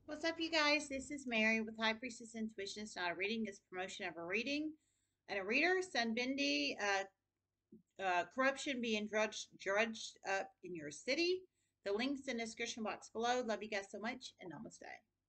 What's up, you guys? This is Mary with High Priestess Intuition. It's not a reading, it's promotion of a reading and a reader. Send Bindi, corruption being drudged up in your city. The links in the description box below. Love you guys so much, and namaste.